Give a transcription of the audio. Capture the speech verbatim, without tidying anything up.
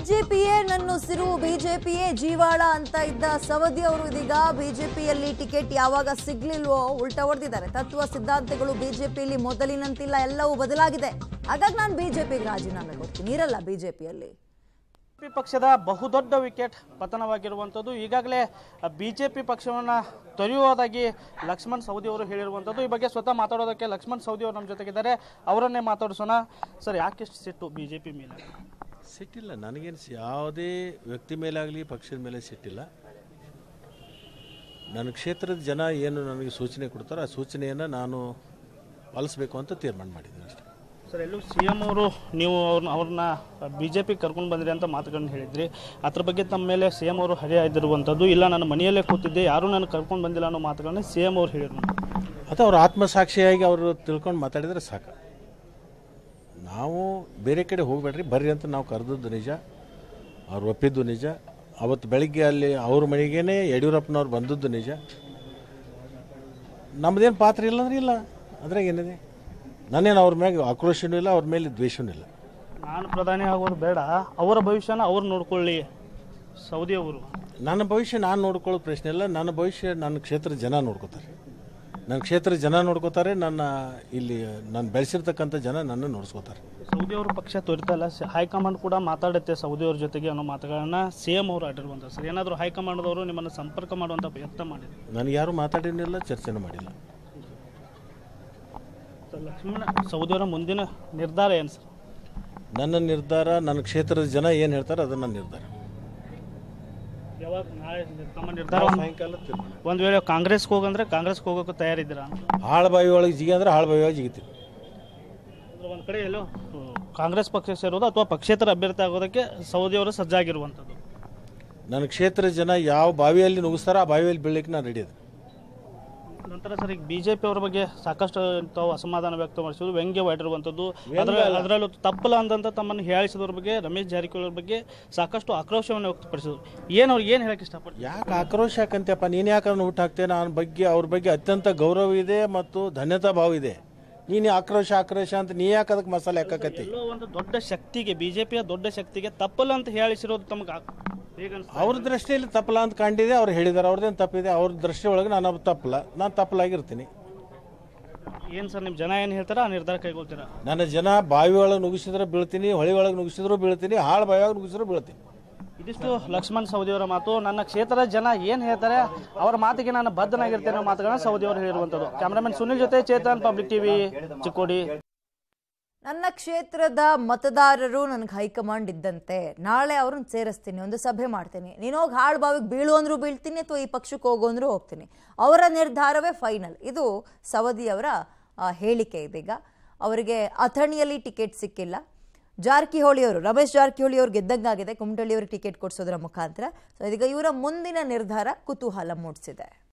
ಬಿಜೆಪಿಯೇ ನನ್ನುಸಿರು ಬಿಜೆಪಿಯೇ ಜೀವಾಳ ಅಂತ ಇದ್ದ ಸವದಿ ಅವರು ಇದೀಗ ಬಿಜೆಪಿಯಲ್ಲಿ ಟಿಕೆಟ್ ಯಾವಾಗ ಸಿಗ್ಲಿಲ್ವೋ ಉಲ್ಟಾ ಹೊಡೆದಿದ್ದಾರೆ. ತತ್ವ ಸಿದ್ಧಾಂತಗಳು ಬಿಜೆಪಿಯಲ್ಲಿ ಮೊದಲಿನಂತಿಲ್ಲ, ಎಲ್ಲವೂ ಬದಲಾಗಿದೆ. ಹಾಗಾಗಿ ನಾನು ಬಿಜೆಪಿಗೆ ರಾಜೀನಾಮೆ ಕೊಡ್ತೀನಿ, ಇರಲ್ಲ ಬಿಜೆಪಿಯಲ್ಲಿ. ಬಿಜೆಪಿ ಪಕ್ಷದ ಬಹುದೊಡ್ಡ ವಿಕೆಟ್ ಪತನವಾಗಿರುವಂಥದ್ದು. ಈಗಾಗಲೇ ಬಿಜೆಪಿ ಪಕ್ಷವನ್ನು ತೊರೆಯುವುದಾಗಿ ಲಕ್ಷ್ಮಣ್ ಸವದಿ ಅವರು ಹೇಳಿರುವಂಥದ್ದು. ಈ ಬಗ್ಗೆ ಸ್ವತಃ ಮಾತಾಡೋದಕ್ಕೆ ಲಕ್ಷ್ಮಣ್ ಸವದಿ ಅವರು ನಮ್ಮ ಜೊತೆಗಿದ್ದಾರೆ, ಅವರನ್ನೇ ಮಾತಾಡಿಸೋಣ. ಸರ್, ಯಾಕೆಷ್ಟು ಸಿಟ್ಟು ಬಿಜೆಪಿ ಮೇಲೆ? ಸಿಟ್ಟಿಲ್ಲ, ನನಗೇನು ಯಾವುದೇ ವ್ಯಕ್ತಿ ಮೇಲಾಗಲಿ ಪಕ್ಷದ ಮೇಲೆ ಸಿಟ್ಟಿಲ್ಲ. ನನ್ನ ಕ್ಷೇತ್ರದ ಜನ ಏನು ನನಗೆ ಸೂಚನೆ ಕೊಡ್ತಾರೋ ಆ ಸೂಚನೆಯನ್ನು ನಾನು ಪಾಲಿಸಬೇಕು ಅಂತ ತೀರ್ಮಾನ ಮಾಡಿದ್ದೀನಿ ಅಷ್ಟೇ. ಸರ್, ಎಲ್ಲೂ ಸಿ ಎಂ ಅವರು ನೀವು ಅವ್ರನ್ನ ಅವ್ರನ್ನ ಬಿ ಜೆ ಪಿ ಕರ್ಕೊಂಡು ಬಂದಿರಿ ಅಂತ ಮಾತುಗಳನ್ನ ಹೇಳಿದ್ರಿ. ಅದ್ರ ಬಗ್ಗೆ ತಮ್ಮ ಮೇಲೆ ಸಿ ಎಂ ಅವರು ಹರಿಯ ಇದ್ದಿರುವಂಥದ್ದು, ಇಲ್ಲ ನಾನು ಮನೆಯಲ್ಲೇ ಕೂತಿದ್ದೆ, ಯಾರೂ ನಾನು ಕರ್ಕೊಂಡು ಬಂದಿಲ್ಲ ಅನ್ನೋ ಮಾತುಗಳನ್ನ ಸಿ ಎಂ ಅವ್ರು ಹೇಳಿದ್ರು. ಅದು ಅವ್ರ ಆತ್ಮಸಾಕ್ಷಿಯಾಗಿ ಅವರು ತಿಳ್ಕೊಂಡು ಮಾತಾಡಿದರೆ ಸಾಕು. ನಾವು ಬೇರೆ ಕಡೆ ಹೋಗಬೇಡ್ರಿ ಬರ್ರಿ ಅಂತ ನಾವು ಕರೆದದ್ದು ನಿಜ, ಅವ್ರು ಒಪ್ಪಿದ್ದು ನಿಜ. ಅವತ್ತು ಬೆಳಗ್ಗೆ ಅಲ್ಲಿ ಅವ್ರ ಮನೆಗೇ ಯಡಿಯೂರಪ್ಪನವ್ರು ಬಂದದ್ದು ನಿಜ. ನಮ್ಮದೇನು ಪಾತ್ರ ಇಲ್ಲ ಅಂದ್ರೆ ಇಲ್ಲ, ಅದ್ರಾಗ ಏನಿದೆ. ನಾನೇನು ಅವ್ರ ಮೇಲೆ ಆಕ್ರೋಶನೂ ಇಲ್ಲ, ಅವ್ರ ಮೇಲೆ ದ್ವೇಷನೂ ಇಲ್ಲ. ನಾನು ಪ್ರಧಾನಿ ಆಗೋದು ಬೇಡ, ಅವರ ಭವಿಷ್ಯನ ಅವ್ರು ನೋಡ್ಕೊಳ್ಳಿ ಸೌದಿ ಅವರು. ನನ್ನ ಭವಿಷ್ಯ ನಾನು ನೋಡ್ಕೊಳ್ಳೋ ಪ್ರಶ್ನೆ ಇಲ್ಲ. ನನ್ನ ಭವಿಷ್ಯ ನನ್ನ ಕ್ಷೇತ್ರದ ಜನ ನೋಡ್ಕೋತಾರೆ. ನನ್ನ ಕ್ಷೇತ್ರದ ಜನ ನೋಡ್ಕೋತಾರೆ, ನನ್ನ ಇಲ್ಲಿ ನಾನು ಬೆಳೆಸಿರ್ತಕ್ಕಂಥ ಜನ ನನ್ನ ನೋಡ್ಸ್ಕೋತಾರೆ. ಸೌದಿ ಅವರು ಪಕ್ಷ ತೊರಿತಲ್ಲ, ಹೈಕಮಾಂಡ್ ಕೂಡ ಮಾತಾಡುತ್ತೆ ಸೌದಿ ಅವ್ರ ಜೊತೆಗೆ ಅನ್ನೋ ಮಾತುಗಳನ್ನ ಸಿ ಎಂ ಅವರು ಆಡಿರುವಂಥ. ಸರ್, ಏನಾದರೂ ಹೈಕಮಾಂಡ್ದವರು ನಿಮ್ಮನ್ನು ಸಂಪರ್ಕ ಮಾಡುವಂಥ ಪ್ರಯತ್ನ ಮಾಡಿದ್ರು? ನನಗೆ ಯಾರೂ ಮಾತಾಡಿನಿಲ್ಲ, ಚರ್ಚೆನೂ ಮಾಡಿಲ್ಲ. ಲಕ್ಷ್ಮಣ ಸೌದಿ ಅವರ ಮುಂದಿನ ನಿರ್ಧಾರ ಏನು ಸರ್? ನನ್ನ ನಿರ್ಧಾರ, ನನ್ನ ಕ್ಷೇತ್ರದ ಜನ ಏನು ಹೇಳ್ತಾರೆ ಅದನ್ನು ನಿರ್ಧಾರ. ಯಾವಾಗ ನಾಳೆ ತಮ್ಮ ನಿರ್ಧಾರ? ಸಾಯಂಕಾಲ ಒಂದು ವೇಳೆ ಕಾಂಗ್ರೆಸ್ಗೆ ಹೋಗಂದ್ರೆ ಕಾಂಗ್ರೆಸ್ಗೆ ಹೋಗೋಕೆ ತಯಾರಿದ್ದೀರಾ? ಹಾಳ್ಬಾವಿ ಒಳಗೆ ಜಿಗಿ ಅಂದ್ರೆ ಹಾಳ್ಬಾವಿ ಒಳಗೆ ಜಿಗಿತೀವಿ. ಒಂದು ಕಡೆ ಎಲ್ಲೋ ಕಾಂಗ್ರೆಸ್ ಪಕ್ಷ ಸೇರೋದು ಅಥವಾ ಪಕ್ಷೇತರ ಅಭ್ಯರ್ಥಿ ಆಗೋದಕ್ಕೆ ಸೌದಿ ಅವರು ಸಜ್ಜಾಗಿರುವಂಥದ್ದು. ನನ್ನ ಕ್ಷೇತ್ರದ ಜನ ಯಾವ ಬಾವಿಯಲ್ಲಿ ನುಗ್ಗಿಸ್ತಾರೋ ಆ ಬಾವಿಯಲ್ಲಿ ಬೀಳಲಿಕ್ಕೆ ನಾನು ರೆಡಿ ಇದೆ. ನಂತರ ಸರ್, ಈಗ ಬಿಜೆಪಿ ಅವರ ಬಗ್ಗೆ ಸಾಕಷ್ಟು ತಾವು ಅಸಮಾಧಾನ ವ್ಯಕ್ತಪಡಿಸಿದ್ರು, ವ್ಯಂಗ್ಯವಾಗಿರುವಂಥದ್ದು. ಅದರ ಅದರಲ್ಲೂ ತಪ್ಪಲ್ಲ ಅಂದಂತ ತಮ್ಮನ್ನು ಹೇಳಿಸಿದವ್ರ ಬಗ್ಗೆ, ರಮೇಶ್ ಜಾರಕಿಹೊಳಿ ಅವ್ರ ಬಗ್ಗೆ ಸಾಕಷ್ಟು ಆಕ್ರೋಶವನ್ನು ವ್ಯಕ್ತಪಡಿಸಿದ್ರು. ಏನು ಅವ್ರಿಗೆ ಏನು ಹೇಳಕ್ಕೆ ಇಷ್ಟಪಡ್ತೀವಿ? ಯಾಕೆ ಆಕ್ರೋಶ ಯಾಕಂತಪ್ಪ, ನೀನು ಯಾಕೆ ಅವ್ರನ್ನ ಊಟ ಹಾಕ್ತೇನೆ? ನನ್ನ ಬಗ್ಗೆ ಅವ್ರ ಬಗ್ಗೆ ಅತ್ಯಂತ ಗೌರವ ಇದೆ ಮತ್ತು ಧನ್ಯತಾ ಭಾವ ಇದೆ. ನೀನು ಆಕ್ರೋಶ ಆಕ್ರೋಶ ಅಂತ ನೀ ಯಾಕೆ ಅದಕ್ಕೆ ಮಸಾಲೆ ಹಾಕಕತ್ತಿ? ಎಲ್ಲೋ ಒಂದು ದೊಡ್ಡ ಶಕ್ತಿಗೆ, ಬಿಜೆಪಿಯ ದೊಡ್ಡ ಶಕ್ತಿಗೆ ತಪ್ಪಲ್ಲ ಅಂತ ಹೇಳಿಸಿರೋದು ತಮಗೆ ಅವ್ರ ದೃಷ್ಟಿಯಲ್ಲಿ ತಪ್ಪಲ್ಲ ಅಂತ ಕಂಡಿದೆ, ಅವ್ರು ಹೇಳಿದಾರೆ. ಅವ್ರದ್ದೇನು ತಪ್ಪಿದೆ? ಅವ್ರ ದೃಷ್ಟಿ ಒಳಗೆ ನಾನು ತಪ್ಪಲ್ಲ, ನಾನು ತಪ್ಪಲಾಗಿರ್ತೀನಿ. ಏನು ಸರ್, ನಿಮ್ಮ ಜನ ಏನು ಹೇಳ್ತಾರ ಆ ನಿರ್ಧಾರ ಕೈಗೊಳ್ತೀರಾ? ನನ್ನ ಜನ ಬಾವಿ ಒಳಗೆ ನುಗ್ಗಿಸಿದ್ರೆ ಬೀಳ್ತೀನಿ, ಹೊಳಿ ಒಳಗೆ ನುಗ್ಗಿಸಿದ್ರು ಬೀಳ್ತೀನಿ, ಹಾಳು ಬಾವಿ ಒಳಗೆ ನುಗ್ಗಿಸಿದ್ರು ಬೀಳ್ತೀನಿ. ಇದಿಷ್ಟು ಲಕ್ಷ್ಮಣ್ ಸವದಿ ಅವರ ಮಾತು. ನನ್ನ ಕ್ಷೇತ್ರದ ಜನ ಏನು ಹೇಳ್ತಾರೆ ಅವರ ಮಾತಿಗೆ ನಾನು ಬದ್ಧನಾಗಿರ್ತೇನೆ ಅನ್ನೋ ಮಾತುಗಳನ್ನ ಸವದಿ ಅವರು ಹೇಳಿರುವಂಥದ್ದು. ಕ್ಯಾಮ್ರಾಮನ್ ಸುನಿಲ್ ಜೊತೆ ಚೇತನ್, ಪಬ್ಲಿಕ್ ಟಿವಿ, ಚಿಕ್ಕೋಡಿ. ನನ್ನ ಕ್ಷೇತ್ರದ ಮತದಾರರು ನನಗೆ ಹೈಕಮಾಂಡ್ ಇದ್ದಂತೆ, ನಾಳೆ ಅವ್ರನ್ನ ಸೇರಿಸ್ತೀನಿ, ಒಂದು ಸಭೆ ಮಾಡ್ತೀನಿ. ನೀನು ಹೋಗಿ ಹಾಳು ಬಾವಿಗೆ ಬೀಳು ಅಂದ್ರೂ ಬೀಳ್ತೀನಿ, ಅಥವಾ ಈ ಪಕ್ಷಕ್ಕೆ ಹೋಗು ಅಂದ್ರೂ ಹೋಗ್ತೀನಿ. ಅವರ ನಿರ್ಧಾರವೇ ಫೈನಲ್. ಇದು ಸವದಿ ಅವರ ಹೇಳಿಕೆ. ಇದೀಗ ಅವರಿಗೆ ಅಥಣಿಯಲ್ಲಿ ಟಿಕೆಟ್ ಸಿಕ್ಕಿಲ್ಲ. ಜಾರಕಿಹೊಳಿ ಅವರು, ರಮೇಶ್ ಜಾರಕಿಹೊಳಿ ಅವ್ರು ಗೆದ್ದಂಗಾಗಿದೆ ಕುಮಟಳ್ಳಿ ಅವ್ರಿಗೆ ಟಿಕೆಟ್ ಕೊಡಿಸೋದ್ರ ಮುಖಾಂತರ. ಸೊ ಇದೀಗ ಇವರ ಮುಂದಿನ ನಿರ್ಧಾರ ಕುತೂಹಲ ಮೂಡಿಸಿದೆ.